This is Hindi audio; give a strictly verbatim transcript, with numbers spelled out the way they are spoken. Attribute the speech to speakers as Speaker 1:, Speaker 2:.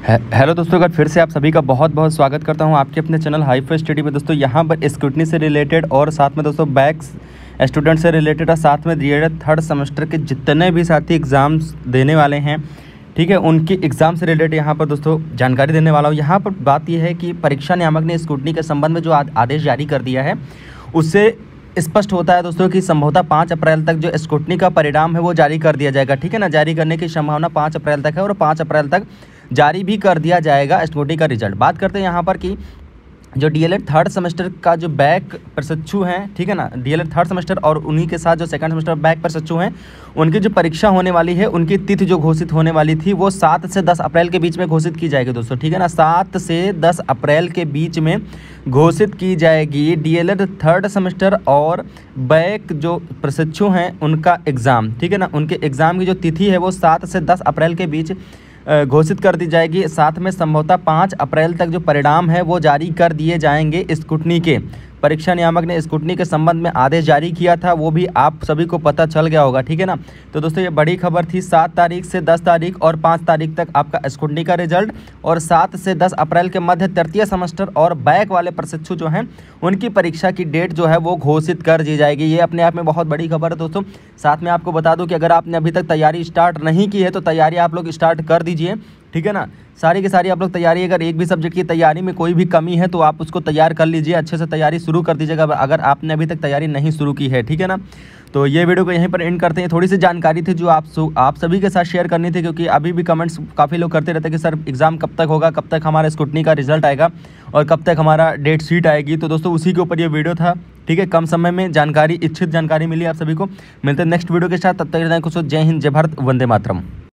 Speaker 1: है- हेलो दोस्तों, अगर फिर से आप सभी का बहुत बहुत स्वागत करता हूं आपके अपने चैनल हाई फाई स्टडी में। दोस्तों यहां पर स्क्रूटनी से रिलेटेड और साथ में दोस्तों बैक्स स्टूडेंट से रिलेटेड और साथ में दिए थर्ड सेमेस्टर के जितने भी साथी एग्ज़ाम्स देने वाले हैं, ठीक है, उनकी एग्ज़ाम से रिलेटेड यहाँ पर दोस्तों जानकारी देने वाला हूँ। यहाँ पर बात यह है कि परीक्षा नियामक ने स्क्रूटनी के संबंध में जो आदेश जारी कर दिया है उससे स्पष्ट होता है दोस्तों कि संभवतः पाँच अप्रैल तक जो स्क्रूटनी का परिणाम है वो जारी कर दिया जाएगा। ठीक है ना, जारी करने की संभावना पाँच अप्रैल तक है और पाँच अप्रैल तक जारी भी कर दिया जाएगा स्क्रूटनी का रिजल्ट। बात करते हैं यहाँ पर कि जो डीएलएड थर्ड सेमेस्टर का जो बैक प्रशिक्षु हैं, ठीक है ना, डीएलएड थर्ड सेमेस्टर और उन्हीं के साथ जो सेकंड सेमेस्टर बैक प्रशिक्षु हैं, उनकी जो परीक्षा होने वाली है उनकी तिथि जो घोषित होने वाली थी वो सात से दस अप्रैल के बीच में घोषित की जाएगी दोस्तों। ठीक है ना, सात से दस अप्रैल के बीच में घोषित की जाएगी डीएलएड थर्ड सेमेस्टर और बैक जो प्रशिक्षु हैं उनका एग्ज़ाम। ठीक है ना, उनके एग्ज़ाम की जो तिथि है वो सात से दस अप्रैल के बीच घोषित कर दी जाएगी। साथ में संभवतः पाँच अप्रैल तक जो परिणाम है वो जारी कर दिए जाएंगे स्क्रूटनी के। परीक्षा नियामक ने स्क्रूटनी के संबंध में आदेश जारी किया था, वो भी आप सभी को पता चल गया होगा। ठीक है ना, तो दोस्तों ये बड़ी खबर थी। सात तारीख से दस तारीख और पाँच तारीख तक आपका स्क्रूटनी का रिजल्ट और सात से दस अप्रैल के मध्य तृतीय सेमेस्टर और बैक वाले प्रशिक्षु जो हैं उनकी परीक्षा की डेट जो है वो घोषित कर दी जाएगी। ये अपने आप में बहुत बड़ी खबर है दोस्तों। साथ में आपको बता दूं कि अगर आपने अभी तक तैयारी स्टार्ट नहीं की है तो तैयारी आप लोग स्टार्ट कर दीजिए। ठीक है ना, सारी की सारी आप लोग तैयारी, अगर एक भी सब्जेक्ट की तैयारी में कोई भी कमी है तो आप उसको तैयार कर लीजिए, अच्छे से तैयारी शुरू कर दीजिएगा अगर आपने अभी तक तैयारी नहीं शुरू की है। ठीक है ना, तो ये वीडियो को यहीं पर एंड करते हैं। थोड़ी सी जानकारी थी जो आप आप सभी के साथ शेयर करनी थी, क्योंकि अभी भी कमेंट्स काफ़ी लोग करते रहते हैं कि सर एग्ज़ाम कब तक होगा, कब तक हमारा स्क्रूटनी का रिजल्ट आएगा और कब तक हमारा डेट शीट आएगी। तो दोस्तों उसी के ऊपर ये वीडियो था। ठीक है, कम समय में जानकारी, इच्छित जानकारी मिली आप सभी को। मिलते हैं नेक्स्ट वीडियो के साथ, तब तक खुश हो। जय हिंद, जय भारत, वंदे मातरम।